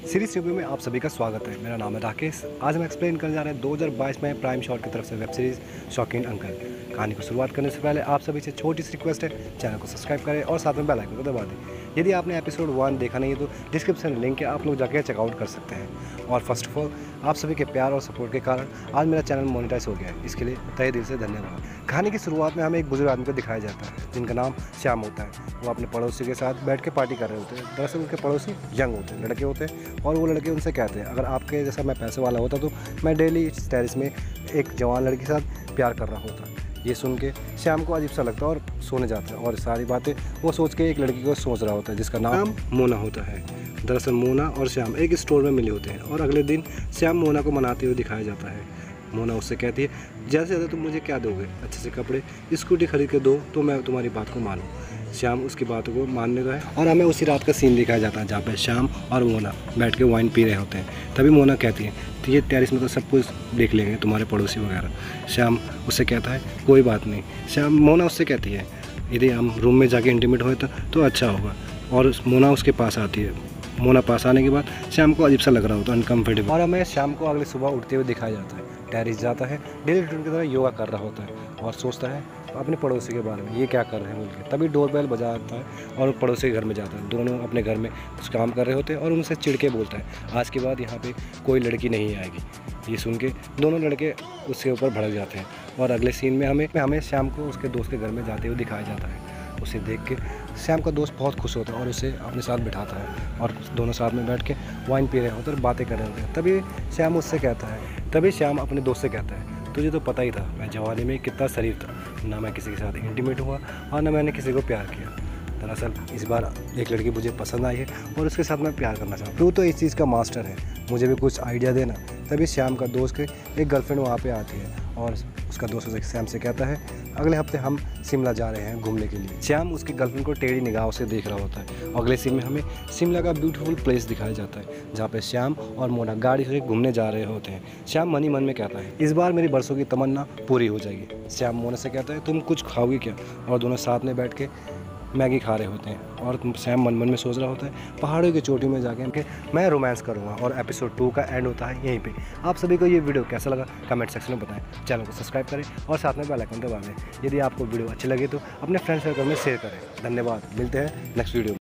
Series review में आप सभी का स्वागत है। मेरा नाम है राकेश। आज हम एक्सप्लेन करने जा रहे हैं 2022 में प्राइम शॉट की तरफ से वेब सीरीज़ शौकीन अंकल। कहानी को शुरुआत करने से पहले आप सभी से छोटी सी रिक्वेस्ट है, चैनल को सब्सक्राइब करें और साथ में बेल आइकन को दबा दें। यदि आपने एपिसोड 1 देखा नहीं है तो डिस्क्रिप्शन में लिंक है, आप लोग जाकर चेकआउट कर सकते हैं। और फर्स्ट ऑफ ऑल आप सभी के प्यार और सपोर्ट के कारण आज मेरा चैनल मोनेटाइज हो गया है, इसके लिए तहे दिल से धन्यवाद। कहानी की शुरुआत में हमें एक बुजुर्ग आदमी को दिखाया जाता है जिनका नाम श्याम होता है। वो अपने पड़ोसी के साथ बैठ के पार्टी कर रहे होते हैं। दरअसल उनके पड़ोसी यंग होते हैं, लड़के होते हैं, और वो लड़के उनसे कहते हैं अगर आपके जैसा मैं पैसे वाला होता तो मैं डेली इस टेरेस में एक जवान लड़की के साथ प्यार कर रहा होता। ये सुन के श्याम को अजीब सा लगता है और सोने जाता है, और सारी बातें वो सोच के एक लड़की को सोच रहा होता है जिसका नाम मोना होता है। दरअसल मोना और श्याम एक स्टोर में मिले होते हैं, और अगले दिन श्याम मोना को मनाते हुए दिखाया जाता है। मोना उससे कहती है ज़्यादा से ज़्यादा तुम मुझे क्या दोगे, अच्छे से कपड़े, स्कूटी खरीद के दो तो मैं तुम्हारी बात को मानूँ। श्याम उसकी बातों को मानने का है, और हमें उसी रात का सीन दिखाया जाता है जहाँ पे श्याम और मोना बैठ के वाइन पी रहे होते हैं। तभी मोना कहती है तो ये टेरेस में तो सब कुछ देख लेंगे तुम्हारे पड़ोसी वगैरह। श्याम उससे कहता है कोई बात नहीं। मोना उससे कहती है यदि हम रूम में जाके इंटीमेट हुए तो अच्छा होगा, और मोना उसके पास आती है। मोना पास आने के बाद श्याम को अजीब सा लग रहा होता है, अनकम्फर्टेबल, और हमें श्याम को अगले सुबह उठते हुए दिखाया जाता है। टेरिस जाता है, डेली रूटीन की तरह योगा कर रहा होता है और सोचता है अपने पड़ोसी के बारे में, ये क्या कर रहे हैं बोल के। तभी डोरबेल बजाता है और पड़ोसी के घर में जाता है। दोनों अपने घर में कुछ काम कर रहे होते हैं और उनसे चिढ़ के बोलता है आज के बाद यहाँ पे कोई लड़की नहीं आएगी। ये सुन के दोनों लड़के उसके ऊपर भड़क जाते हैं, और अगले सीन में हमें श्याम को उसके दोस्त के घर में जाते हुए दिखाया जाता है। उसे देख के श्याम का दोस्त बहुत खुश होता है और उसे अपने साथ बिठाता है, और दोनों साथ में बैठ के वाइन पी रहे होते हैं और बातें कर रहे होते हैं। तभी श्याम अपने दोस्त से कहता है तुझे तो पता ही था मैं जवानी में कितना शरीफ था, ना मैं किसी के साथ इंटीमेट हुआ और ना मैंने किसी को प्यार किया। दरअसल इस बार एक लड़की मुझे पसंद आई है और उसके साथ मैं प्यार करना चाहता हूँ। तू तो इस चीज़ का मास्टर है, मुझे भी कुछ आइडिया देना। तभी श्याम का दोस्त के एक गर्लफ्रेंड वहाँ पे आती है, और उसका दोस्त उसे श्याम से कहता है अगले हफ्ते हम शिमला जा रहे हैं घूमने के लिए। श्याम उसकी गर्लफ्रेंड को टेढ़ी निगाहों से देख रहा होता है। अगले सीन में हमें शिमला का ब्यूटीफुल प्लेस दिखाया जाता है जहाँ पे श्याम और मोना गाड़ी से घूमने जा रहे होते हैं। श्याम मन ही मन में कहता है इस बार मेरी बरसों की तमन्ना पूरी हो जाएगी। श्याम मोना से कहता है तुम कुछ खाओगी क्या, और दोनों साथ में बैठ के मैगी खा रहे होते हैं, और श्याम मन मन में सोच रहा होता है पहाड़ों की चोटी में जाके मैं रोमांस करूँगा। और एपिसोड 2 का एंड होता है यहीं पे। आप सभी को ये वीडियो कैसा लगा कमेंट सेक्शन में बताएं। चैनल को सब्सक्राइब करें और साथ में बेल आइकन दबा दें। यदि आपको वीडियो अच्छी लगे तो अपने फ्रेंड सर्कल में शेयर करें। धन्यवाद, मिलते हैं नेक्स्ट वीडियो में।